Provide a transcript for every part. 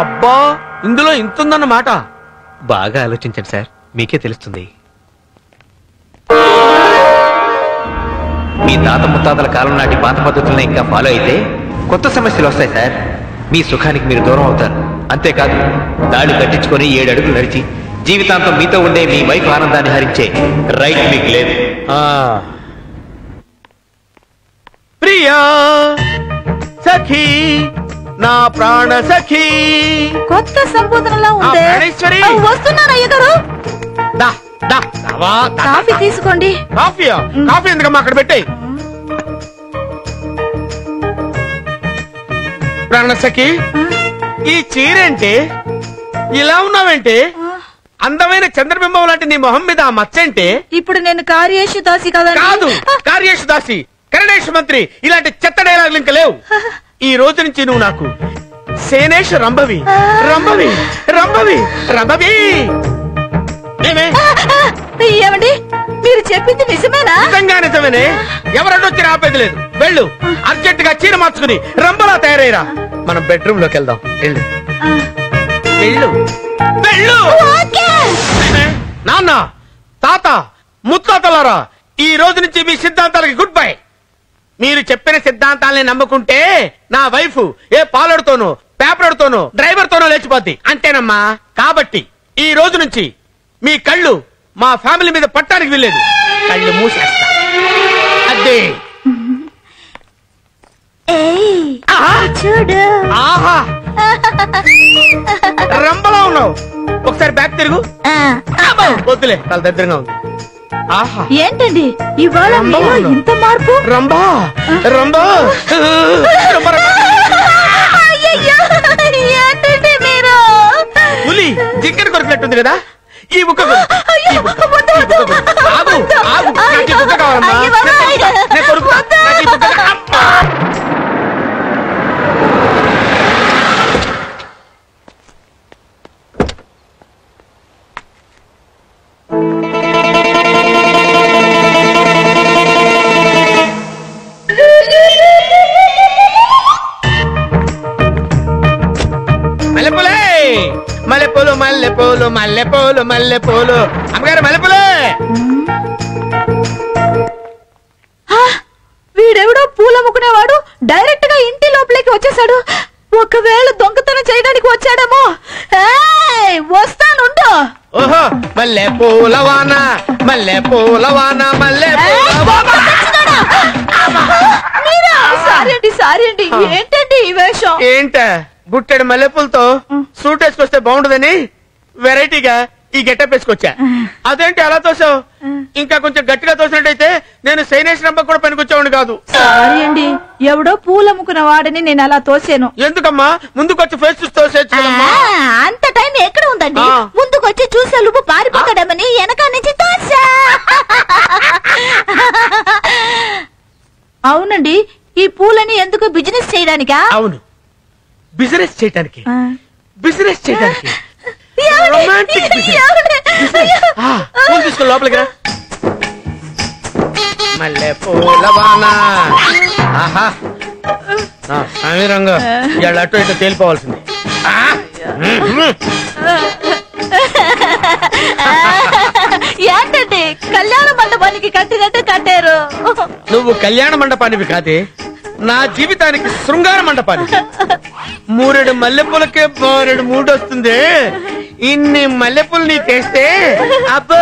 అబ్బా, ఇందులో ఇంతుందన్నమాట. బాగా ఆలోచించండి సార్, మీకే తెలుస్తుంది. మీ తాత ముత్తాతల కాలం నాటి పాత పద్ధతులను ఇంకా ఫాలో అయితే కొత్త సమస్యలు వస్తాయి సార్. మీ సుఖానికి మీరు దూరం అవుతారు. అంతేకాదు, దాడి కట్టించుకొని 7 అడుగులు నడిచి జీవితాంతం మీతో ఉండే మీ వైఫ్ ఆనందాన్ని హరించే రైట్ మీకు లేదు. ప్రియా సఖీ, నా ప్రాణ సఖీ. కొత్త సంబోధనలా ఉంది. వస్తున్నాను అయ్యగారు. కాఫీ తీసుకోండి. కాఫీయా? కాఫీ ఎందుకమ్మా అక్కడ పెట్టాయి. ప్రాణసఖి, ఈ చీరేంటి? ఇలా ఉన్నావేంటి? అందమైన చంద్రబింబం లాంటి నీ మొహం మీద ఆ మచ్చేంటి? ఇప్పుడు నేను కార్యేషు దాసి కదా? కాదు, కార్యేషు దాసి, కరణేష్ మంత్రి, ఇలాంటి చెత్త డైలాగులు ఇంకా లేవు. ఈ రోజు నుంచి నువ్వు నాకు సేనేష్ రంభవి. రంభవి రంభవి రంభవి. ఏమండి, మీరు చెప్పింది నిజమేనా? నిజంగా నిజమేనే. ఎవరొచ్చి ఆపేది లేదు. వెళ్ళు, అర్జెంట్ గా చీర మార్చుకుని రంభలా తయారయ్యరా. మనం బెడ్రూమ్ లోకి వెళ్దాం. వెళ్ళు వెళ్ళు వెళ్ళు. నాన్న, తాత, ముత్తాతలారా, ఈ రోజు నుంచి మీ సిద్ధాంతాలకి గుడ్ బై. మీరు చెప్పిన సిద్ధాంతాలని నమ్ముకుంటే నా వైఫ్ ఏ పాలడుతోనో, పేపర్తోనో, డ్రైవర్ తోనో లేచిపోద్ది. అంతేనమ్మా. కాబట్టి ఈ రోజు నుంచి మీ కళ్ళు మా ఫ్యామిలీ మీద పట్టానికి వెళ్ళలేదు. కళ్ళు మూసేస్తా. అదే చూడు. ఆహా, రంబలా ఉన్నావు. ఒకసారి బ్యాక్ తిరుగు. వద్దులే, చాలా దగ్గరగా ఉంది. ఆహా, ఏంటండి ఇవాళ ఇంత మార్పు? రంబా రంబా ఏంటండి మీరు? పులి జిక్కర కొరికినట్టుంది కదా. ఈ బుక్క కావాలమ్మా. మల్లెపూలు మల్లెపూలు మల్లెపూలు మల్లెపూలు. అమ్మగారు మల్లెపూలే. వీడెవడో పూలమ్ముకునేవాడు డైరెక్ట్ గా ఇంటి లోపలికి వచ్చేసాడు. ఒకవేళ దొంగతనం చేయడానికి వచ్చాడేమో. వస్తానుండు. ఓహో, మల్లెపూల వాన మల్లెపూల వాన సారీ అండి. ఏంటండి ఈ వేషం? ఏంట బుట్టెడు మల్లెపూలతో సూట్ వేసుకొస్తే బాగుండదని వెరైటీగా ఈ గెటప్ వేసుకొచ్చా. అదేంటి అలా తోసావు? ఇంకా కొంచెం గట్టిగా తోసినట్టయితే నేను సైనేష్ రంభ కూడా పనికొచ్చేవాడిని కాదు. సారీ అండి, ఎవడో పూలమ్ముకున్న వాడిని నేను అలా తోసాను. ఎందుకమ్మా ముందుకొచ్చి ఫేస్ చూసి తోసేచ్చు. అంత టైం ఎక్కడ ఉందండి? ముందుకొచ్చి చూసే లోపు పారిపోతాడమని వెనక నుంచి తోసా. అవునండి, ఈ పూలని ఎందుకు బిజినెస్ చేయడానికా? అవును, బిజినెస్ చేయడానికి. బిజినెస్ చేయడానికి రొమాంటిక్ తీసుకో. లోపలికి రా. మల్లెపూల వాన. ఆహా, సమీరంగా ఇవాళ అటు ఇటు తేలిపోవాల్సింది. ఏంటంటే కళ్యాణ మండపానికి కట్టినట్టు కట్టారు. నువ్వు కళ్యాణ మండపానివి కాదే, నా జీవితానికి శృంగార మండపానికి. 3 మల్లెపూలకే 2 మూడు వస్తుంది. ఇన్ని మల్లెపూలు నీ తెస్తే అబ్బో,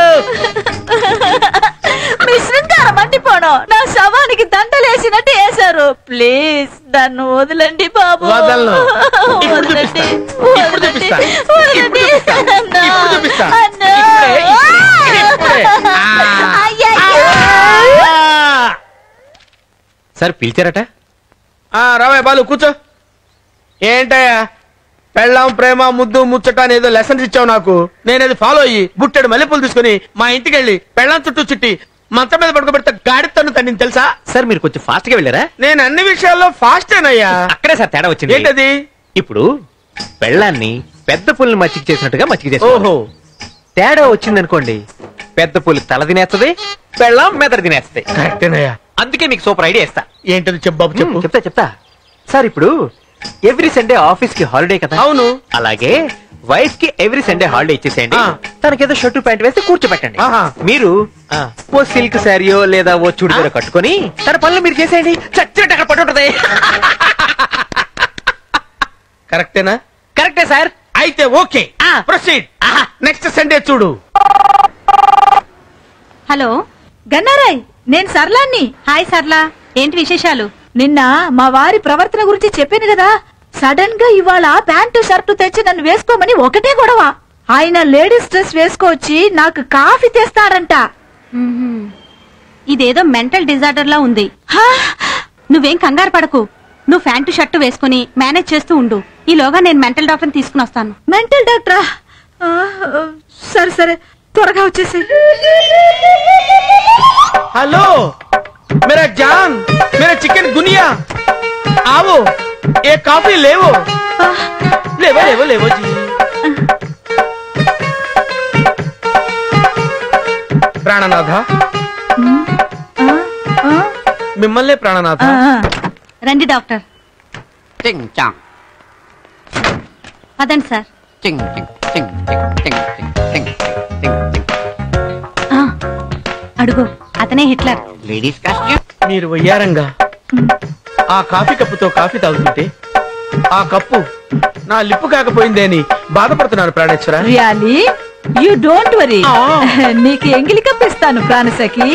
మీ శృంగారం మండిపోవడం నా శవానికి దండలేసినట్టు వేశారు. ప్లీజ్ నన్ను వదలండి బాబు. వదలను. సార్ పిలిచారట? రావయ్య బాలు, కూర్చో. ఏంటయ్యా, పెళ్ళాం ప్రేమ ముద్దు ముచ్చట అనేదో లెసన్స్ ఇచ్చావు నాకు. నేనేది ఫాలో అయ్యి బుట్టెడు మల్లెపూలు తీసుకుని మా ఇంటికి వెళ్ళి పెళ్ళాం చుట్టూ చుట్టి మంచం మీద పడుకోబెడితే గాడితను తన్ని తెలుసా? సార్ మీరు కొంచెం ఫాస్ట్ గా వెళ్ళారా? నేను అన్ని విషయాల్లో ఫాస్టేనయ్యా. అక్కడే సార్ తేడా వచ్చింది. ఏంటది? ఇప్పుడు పెళ్ళాన్ని పెద్ద పుల్ని మచ్చిక చేసినట్టుగా మచ్చిక చేసి. ఓహో, తేడా వచ్చిందనుకోండి, పెద్ద పులి తల తినేస్తుంది, పెళ్ళాం మెదడు తినేస్తుంది. కరెక్టేనయ్యా. అందుకే మీకు సూపర్ ఐడియా ఇస్తా. ఏంటది చెప్పు బాబు, చెప్పు. చెప్తా సార్. ఇప్పుడు ఎవ్రీ సండే ఆఫీస్ కి హాలిడే కదా. అవును. అలాగే వైఫ్ కి ఎవ్రీ సండే హాలిడే ఇచ్చేసేయండి. తనకేదో షర్టు ప్యాంట్ వేసి కూర్చోబెట్టండి. మీరు ఓ సిల్క్ శారీయో లేదా ఓ చుడిదారో కట్టుకొని తన పనులు మీరు చేసేయండి. చచ్చినట్టు అక్కడ పట్టుంటది. కరెక్టేనా? కరెక్టే సార్. అయితే ఓకే, ప్రొసీడ్. నెక్స్ట్ సండే చూడు. హలో గన్నారాయ్, నేను సర్లాన్ని. హాయ్ సర్లా, ఏంటి విశేషాలు? నిన్న మా వారి ప్రవర్తన గురించి చెప్పాను కదా. సడన్ గా ఇవాళ ప్యాంటు షర్టు తెచ్చి నన్ను వేసుకోమని ఒకటే గొడవ. ఆయన లేడీస్ డ్రెస్ వేసుకొచ్చి నాకు కాఫీ తెస్తాడంట. ఇదేదో మెంటల్ డిజార్డర్ లా ఉంది. నువ్వేం కంగారు పడకు. నువ్వు ప్యాంటు షర్టు వేసుకుని మేనేజ్ చేస్తూ ఉండు. ఈలోగా నేను మెంటల్ డాక్టర్ తీసుకుని వస్తాను. మెంటల్ డాక్టరా? సరే సరే, త్వరగా వచ్చేసి. हेलो मेरा जान, मेरा चिकन गुनिया, आओ एक कॉफी लेवो. लेवो लेवो लेवो जी. ప్రాణనాథ, మిమ్మల్ని ప్రాణనాథ. రండి డాక్టర్. పదండి సార్. అడుగు, అతనే హిట్లర్. Ladies costume. మీరు వయ్యారంగా ఆ కాఫీ కప్పుతో కాఫీ తాగుతుంటే ఆ కప్పు నా లిప్పు కాకపోయిందే అని బాధపడుతున్నాను ప్రాణేశ్వర. Really you don't worry. నీకు ఎంగిలి కప్పిస్తాను ప్రాణసఖి.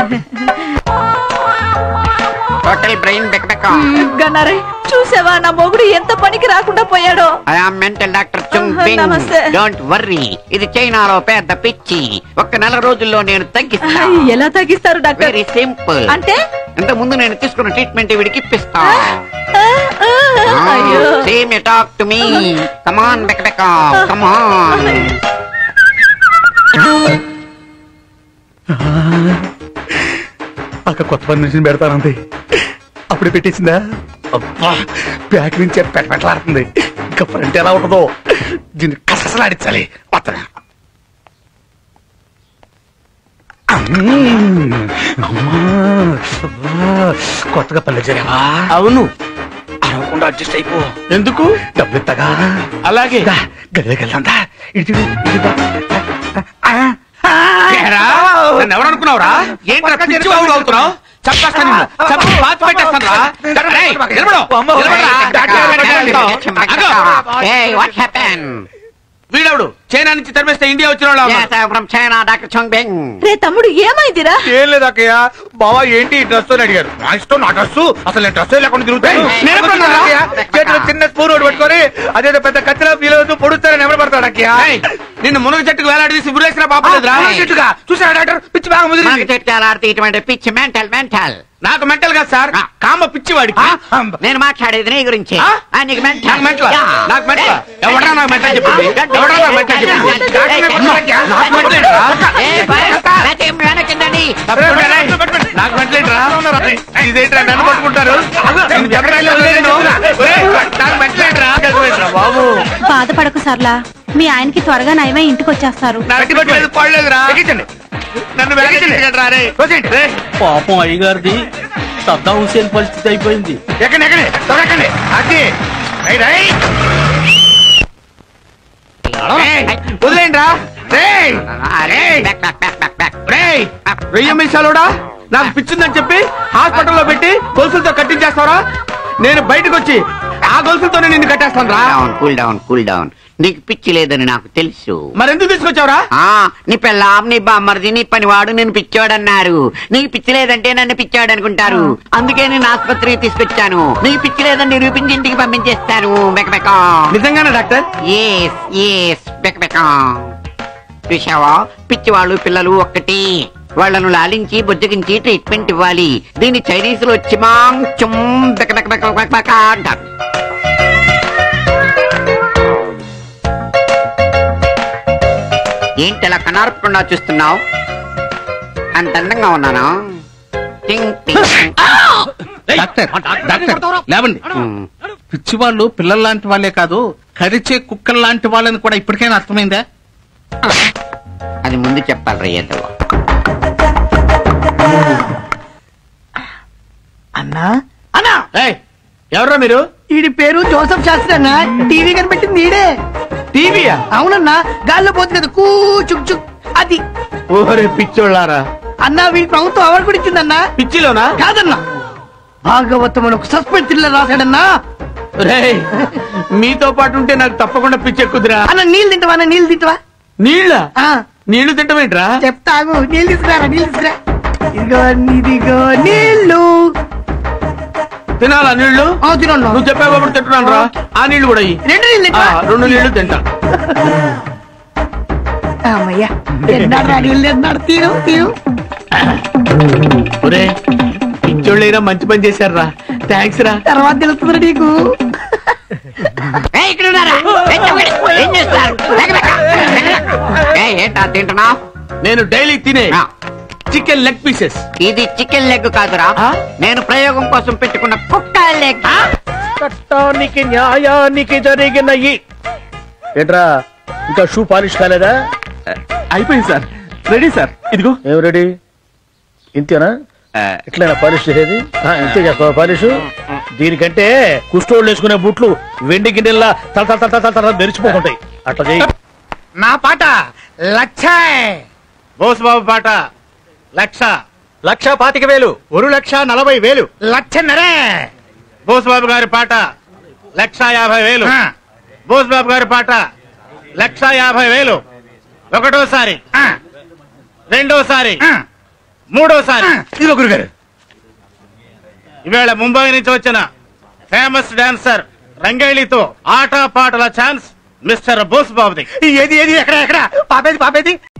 Total brain బెక్బెక్. గన్నారై, చూసావా నా మొగుడు ఎంత పనికి రాకుండా పోయాడో. I am mental doctor Chongbing. నమస్తే. డోంట్ వర్రీ, ఇది చైనాలో పెద్ద పిచ్చి. ఒక్క నెల రోజుల్లో నేను తగ్గిస్తాను. ఎలా తగ్గిస్తారు డాక్టర్? Very simple. అంటే ఇంత ముందు నేను తీసుకున్న ట్రీట్మెంట్ వీడికి ఇప్పిస్తా. అయ్యో. Same you talk to me. Come on బెక్బెక్, కమ్ ఆన్. అక్క కొత్త పని నుంచి పెడతానంది, అప్పుడే పెట్టేసిందా? అబ్బా, బ్యాక్ నుంచి పెట్టలాడుతుంది. ఇంకా ఫ్రంట్ ఎలా ఉంటుందో దీన్ని కసలాడించాలి. కొత్తగా పల్లె చేరావా? అవును. అరవకుండా అడ్జస్ట్ అయిపో. ఎందుకు? డబ్బులు ఇస్తాగా. అలాగే. గదిలోకి వెళ్దా? ఇటు నన్ను ఎవరు అనుకున్నావురా? ఏంట్రా పిచ్చి వాగుడు అవుతున్నావు? చంపేస్తాను, చంపి పాతి పెట్టేస్తాను రా. Hey, what happened? వీడవుడు చైనా నుంచి తరిమేస్తే ఇండియా వచ్చిన Yes, I'm from China, Dr. Chongbing. రే తమ్ముడు, ఏమైందిరా? ఏం లేదు అక్కయ్య. బావా ఏంటి ఈ డ్రెస్ అని అడిగారు. నా ఇష్టం, నా డ్రెస్. అసలు నేను డ్రెస్ లేకుండా తిరుగుతాను. చేతిలో చిన్న స్పూన్ ఒకటి పట్టుకొని అదేదో పెద్ద కత్తిలో ఫీల్ అవుతూ పొడుస్తారని ఎవరు పడతాడు అక్కయ్య? నిన్ను మునగ చెట్టుకు వేలాడదీసి బురేసిన పాపలేదురా? చెట్టుగా చూసారా డాక్టర్? పిచ్చి బాగా ముదిరింది. చెట్టాలాడితే ఇటువంటి పిచ్చి మెంటల్. నాకు మెంటల్ గా సార్, కామ పిచ్చి వాడికి. నేను మాట్లాడేది నీ గురించి. నీకు మెంటల్. నాకు మెంటల్. ఎవడరా నాకు మెంటల్ చెప్పింది? ఎవడరా నాకు మెంటల్ చెప్పింది? నాకు మెంటల్ ఏంట్రా? నాకు మెంటల్ ఏంట్రా? ఇదేంట్రా నన్ను పట్టుకుంటారు? నాకు మెంటల్ ఏంట్రా బాబు? బాధపడకు సర్లా, మీ ఆయనకి త్వరగా నయమై ఇంటికి వచ్చేస్తారు. నన్ను పాపం అయ్యగారిది సద్దాం హుసేన్ పరిస్థితి అయిపోయింది. వదిలేండ్రా. 1000 నిమిషాలుడా నాకు పిచ్చిందని చెప్పి హాస్పిటల్లో పెట్టి గొలుసులతో కట్టించేస్తావరా? నేను బయటకు వచ్చి ఆ గొలుసులతోనే నిన్ను కట్టేస్తాను రా. Cool down. నీకు పిచ్చి లేదని నాకు తెలుసు. మరెందుకు తీసుకొచ్చావురా? నీ పెళ్ళాం, నీ బామ్మర్ది, నీ పనివాడు నేను పిచ్చోడన్నారు. నీకు పిచ్చి లేదంటే నన్ను పిచ్చాడు అనుకుంటారు. అందుకే నేను ఆసుపత్రికి తీసుకొచ్చాను. నీకు పిచ్చి లేదని నిరూపించి ఇంటికి పంపించేస్తాను. నిజంగానే డాక్టర్? ఎస్ చూసావా, పిచ్చివాళ్ళు పిల్లలు ఒక్కటి. వాళ్లను లాలించి బుజ్జగించి ట్రీట్మెంట్ ఇవ్వాలి. దీన్ని చైనీస్ లో చిమాంగ్ చుమ్ అంటారు. ఏంటి అలా కనార్పకుండా చూస్తున్నావు? అంత అందంగా ఉన్నాను. లేవండి. పిచ్చి వాళ్ళు పిల్లల లాంటి వాళ్ళే కాదు, కరిచే కుక్కల లాంటి వాళ్ళని కూడా ఇప్పటికైనా అర్థమైందా? అది ముందు చెప్పాలి రేయదవ. అన్నా ఎవరా మీరు? వీడి పేరు జోసఫ్ శాస్త్రి అన్న. టీవీ కనిపెట్టింది నీడే. టీవీయా? అవునన్నా, గాల్లో పోతుంది కదా కూ చుక్ చుక్ అది. ఓరే పిచ్చోళ్ళారా అన్నా వీడికి ప్రభుత్వం అవార్డు కూడా ఇచ్చిందన్నా. పిచ్చిలోనా? కాదన్నా, భాగవతం అని ఒక సస్పెన్స్ థ్రిల్లర్ రాశాడన్నా. రేయ్, మీతో పాటు ఉంటే నాకు తప్పకుండా పిచ్చెక్కుదిరా. అన్న నీళ్ళు తింటావా? అన్న నీళ్ళు తింటావా? నీళ్ళ? ఆ, నీళ్లు తింటమేంట్రా? చెప్తాగు. నీళ్ళు తీసుకురా, నీళ్ళు తీసుకురా. ఇదిగో నీళ్ళు. తినాలా నీళ్లు? తినన్నా. నువ్వు చెప్పావు కాబట్టి తింటున్నాను రా. ఆ నీళ్లు కూడా ఇయ్యి. 2 నీళ్ళు తింటా. 2 నీళ్లు తింటా. అమ్మయ్యా, తిన్నాడు నీళ్ళు తిన్నాడు. తీరు తీరు. ఒరే పిచ్చోళ్ళైనా మంచి పని చేశారా. థ్యాంక్స్ రా. తర్వాత తెలుస్తుంది నీకు. ఇక్కడ ఉన్నారా? ఏం చేస్తారు? ఏంటా తింటున్నా? నేను డైలీ తినే చికెన్ లెగ్ పీసెస్. ఇది చికెన్ లెగ్ కాదురా, నేను ప్రయోగం కోసం పెట్టుకున్న కుక్క లెగ్. చట్టానికి న్యాయానికి జరిగిన ఏంట్రా ఇంకా షూ పాలిష్ కాలేదా? అయిపోయింది సార్, రెడీ సార్. ఇదిగో. ఏం రెడీ? ఇంతేనా? ఇట్లైనా పాలిష్ చేసేది? ఇంతే చేస్తావా పాలిష్? దీనికంటే కుష్టోళ్ళు వేసుకునే బూట్లు వెండి గిన్నెల్లా తల తల తల తల తల మెరిచిపోతుంటాయి. అట్లా చేయి. నా పాట 1,00,000. బోసుబాబు పాట 1,00,000. 1,25,000. 1,40,000. 1,00,000. బోసుబాబు గారి పాట 1,50,000. బోసుబాబు గారి పాట 1,50,000. ఒకటోసారి, రెండోసారి, మూడోసారి. ఇదిగో గురుగారు. ఈవేళ ముంబై నుంచి వచ్చిన ఫేమస్ డాన్సర్ రంగైలితో ఆట పాటల ఛాన్స్ మిస్టర్ బోస్ బాబుది. ఏది ఏది ఎక్కడ ఎక్కడ? పాపేది పాపేది.